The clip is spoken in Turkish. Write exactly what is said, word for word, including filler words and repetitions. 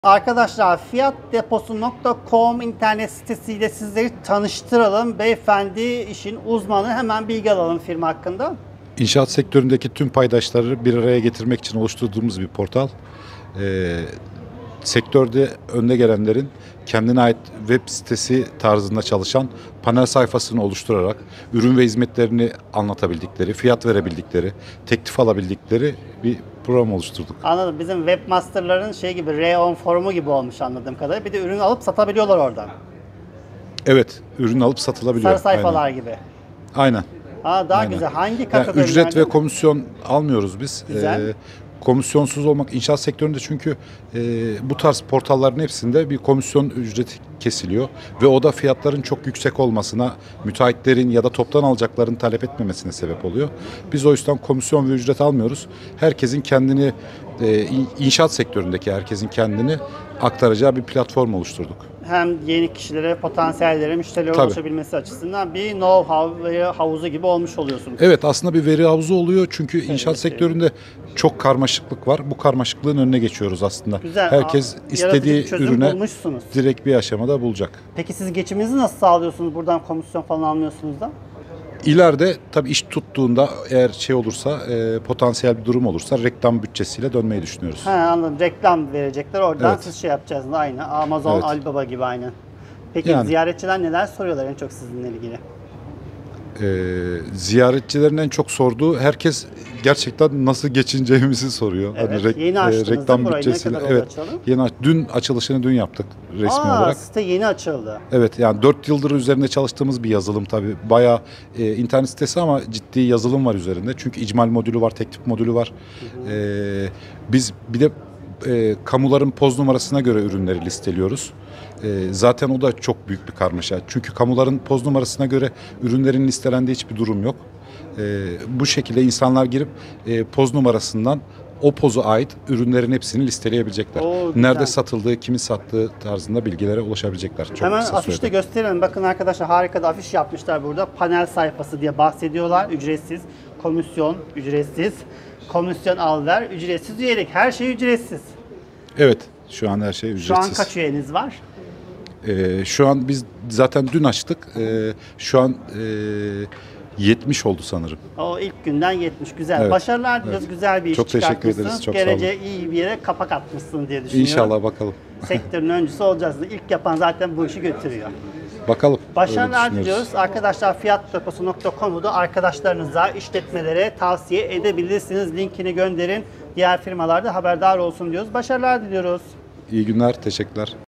Arkadaşlar fiyat deposu nokta com internet sitesiyle sizleri tanıştıralım. Beyefendi işin uzmanı, hemen bilgi alalım firma hakkında. İnşaat sektöründeki tüm paydaşları bir araya getirmek için oluşturduğumuz bir portal. Ee, sektörde önde gelenlerin kendine ait web sitesi tarzında çalışan panel sayfasını oluşturarak ürün ve hizmetlerini anlatabildikleri, fiyat verebildikleri, teklif alabildikleri bir program oluşturduk. Anladım. Bizim webmasterların şey gibi, Reon forumu gibi olmuş anladığım kadarıyla. Bir de ürün alıp satabiliyorlar oradan. Evet, ürün alıp satılabiliyor. Sarı sayfalar Aynen. gibi. Aynen. Aa, daha Aynen. güzel. Hangi Yani kategorilerden? ücret ve komisyon almıyoruz biz. Güzel. Ee, komisyonsuz olmak inşaat sektöründe, çünkü e, bu tarz portalların hepsinde bir komisyon ücreti kesiliyor ve o da fiyatların çok yüksek olmasına, müteahhitlerin ya da toptan alacakların talep etmemesine sebep oluyor. Biz o yüzden komisyon ve ücret almıyoruz. Herkesin kendini, e, inşaat sektöründeki herkesin kendini aktaracağı bir platform oluşturduk. Hem yeni kişilere, potansiyellere, müşterilere Tabii. ulaşabilmesi açısından bir know-how ve havuzu gibi olmuş oluyorsunuz. Evet, aslında bir veri havuzu oluyor, çünkü inşaat evet. sektöründe çok karmaşıklık var. Bu karmaşıklığın önüne geçiyoruz aslında. Güzel. Herkes Aa, istediği yaratıcı bir çözüm ürüne bulmuşsunuz. direkt bir aşamada bulacak. Peki siz geçiminizi nasıl sağlıyorsunuz? Buradan komisyon falan almıyorsunuz da? İleride tabii iş tuttuğunda, eğer şey olursa, e, potansiyel bir durum olursa reklam bütçesiyle dönmeyi düşünüyoruz. He, anladım. Reklam verecekler. Oradan Evet. siz şey yapacaksınız. Aynı. Amazon, Evet. Alibaba gibi aynı. Peki Yani. ziyaretçiler neler soruyorlar en çok sizinle ilgili? Ee, ziyaretçilerin en çok sorduğu, herkes gerçekten nasıl geçineceğimizi soruyor. Evet, rek- yeni açtınız e, reklam değil mi burayı? Ne bütçesiyle. kadar oldu Evet. açalı? Yeni aç- dün açılışını dün yaptık resmi Aa, olarak. site yeni açıldı. Evet, yani dört yıldır üzerinde çalıştığımız bir yazılım tabii. Bayağı e, internet sitesi ama ciddi yazılım var üzerinde. Çünkü icmal modülü var, teklif modülü var. Hı hı. E, biz bir de e, kamuların poz numarasına göre ürünleri listeliyoruz. E, zaten o da çok büyük bir karmaşa. Çünkü kamuların poz numarasına göre ürünlerin listelendiği hiçbir durum yok. E, bu şekilde insanlar girip e, poz numarasından o poza ait ürünlerin hepsini listeleyebilecekler. Oo, güzel. Nerede satıldığı, kimin sattığı tarzında bilgilere ulaşabilecekler. Çok Hemen kısa afişte sürede. gösterelim. Bakın arkadaşlar, harika da afiş yapmışlar burada. Panel sayfası diye bahsediyorlar. Ücretsiz. Komisyon ücretsiz. Komisyon al ver. Ücretsiz üyelik. Her şey ücretsiz. Evet, şu an her şey Şu ücretsiz. an kaç üyeniz var? Ee, şu an biz zaten dün açtık. Ee, şu an e, yetmiş oldu sanırım. O ilk günden yetmiş. Güzel. Evet, Başarılar diliyoruz. evet. Güzel bir iş Çok teşekkür çıkartmışsın. ederiz, çok sağ olun. Geleceğe iyi bir yere kapak atmışsın diye düşünüyorum. İnşallah, bakalım. Sektörün öncüsü olacağız. İlk yapan zaten bu işi götürüyor. Bakalım. Başarılar öyle diliyoruz. düşünüyoruz. Arkadaşlar fiyat deposu nokta com'u da arkadaşlarınıza, işletmelere tavsiye edebilirsiniz. Linkini gönderin. Diğer firmalar da haberdar olsun diyoruz. Başarılar diliyoruz. İyi günler, teşekkürler.